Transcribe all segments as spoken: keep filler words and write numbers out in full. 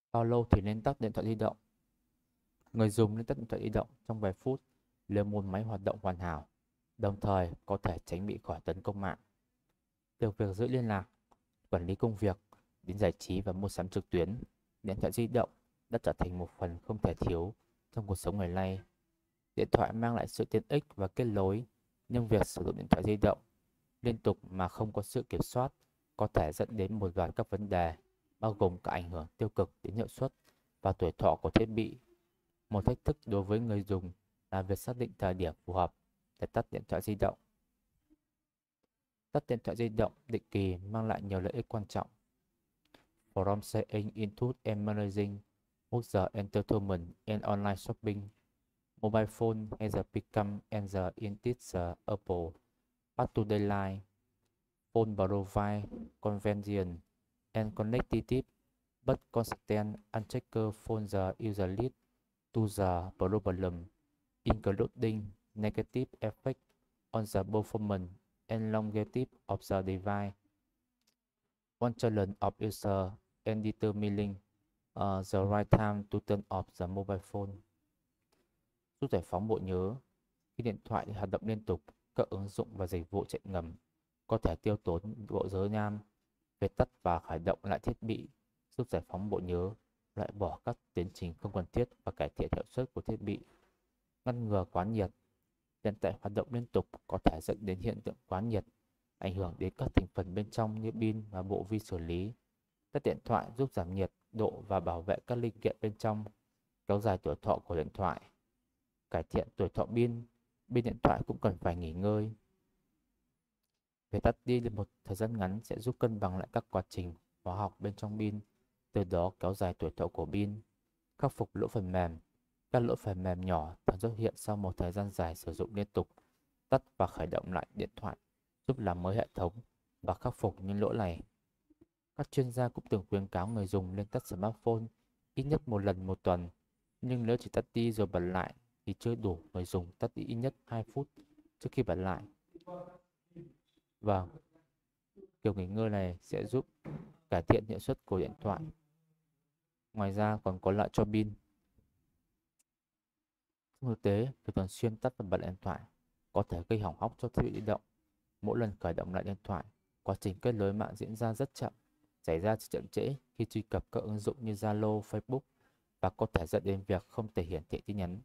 Bao lâu thì nên tắt điện thoại di động? Người dùng nên tắt điện thoại di động trong vài phút nếu muốn máy hoạt động hoàn hảo, đồng thời có thể tránh bị khỏi tấn công mạng. Từ việc giữ liên lạc, quản lý công việc đến giải trí và mua sắm trực tuyến, điện thoại di động đã trở thành một phần không thể thiếu trong cuộc sống ngày nay. Điện thoại mang lại sự tiện ích và kết nối, nhưng việc sử dụng điện thoại di động liên tục mà không có sự kiểm soát có thể dẫn đến một loạt các vấn đề, bao gồm cả ảnh hưởng tiêu cực đến hiệu suất và tuổi thọ của thiết bị. Một thách thức đối với người dùng là việc xác định thời điểm phù hợp để tắt điện thoại di động. Tắt điện thoại di động định kỳ mang lại nhiều lợi ích quan trọng. From saying into and managing user entertainment and online shopping, mobile phone has become and the integer Apple part to their life. Phone provide convenience and connectivity, but constant unchecked phone the user lead to the problem, including negative effects on the performance and longevity of the device. One challenge of user and determining uh, the right time to turn off the mobile phone. Giúp giải phóng bộ nhớ. Khi điện thoại hoạt động liên tục, các ứng dụng và dịch vụ chạy ngầm có thể tiêu tốn bộ nhớ RAM. Việc tắt và khởi động lại thiết bị giúp giải phóng bộ nhớ, loại bỏ các tiến trình không cần thiết và cải thiện hiệu suất của thiết bị. Ngăn ngừa quá nhiệt. Điện thoại hoạt động liên tục có thể dẫn đến hiện tượng quá nhiệt, ảnh hưởng đến các thành phần bên trong như pin và bộ vi xử lý. Tắt điện thoại giúp giảm nhiệt độ và bảo vệ các linh kiện bên trong, kéo dài tuổi thọ của điện thoại. Cải thiện tuổi thọ pin. Pin điện thoại cũng cần phải nghỉ ngơi. Việc tắt đi một thời gian ngắn sẽ giúp cân bằng lại các quá trình hóa học bên trong pin, từ đó kéo dài tuổi thọ của pin. Khắc phục lỗi phần mềm. Các lỗi phần mềm nhỏ thường xuất hiện sau một thời gian dài sử dụng liên tục. Tắt và khởi động lại điện thoại giúp làm mới hệ thống và khắc phục những lỗi này. Các chuyên gia cũng từng khuyến cáo người dùng nên tắt smartphone ít nhất một lần một tuần, nhưng nếu chỉ tắt đi rồi bật lại thì chưa đủ. Người dùng tắt đi ít nhất hai phút trước khi bật lại. Và kiểu nghỉ ngơi này sẽ giúp cải thiện hiệu suất của điện thoại. Ngoài ra còn có lợi cho pin. Trong thực tế, việc thường xuyên tắt và bật điện thoại có thể gây hỏng hóc cho thiết bị di động. Mỗi lần khởi động lại điện thoại, quá trình kết nối mạng diễn ra rất chậm, xảy ra chậm trễ khi truy cập các ứng dụng như Zalo, Facebook và có thể dẫn đến việc không thể hiển thị tin nhắn.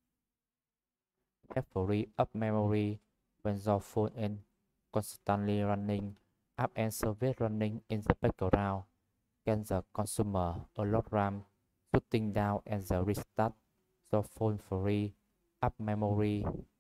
Have free up memory when your phone is constantly running app and service running in the background. Can the consumer alert RAM shutting down and the restart your phone free up memory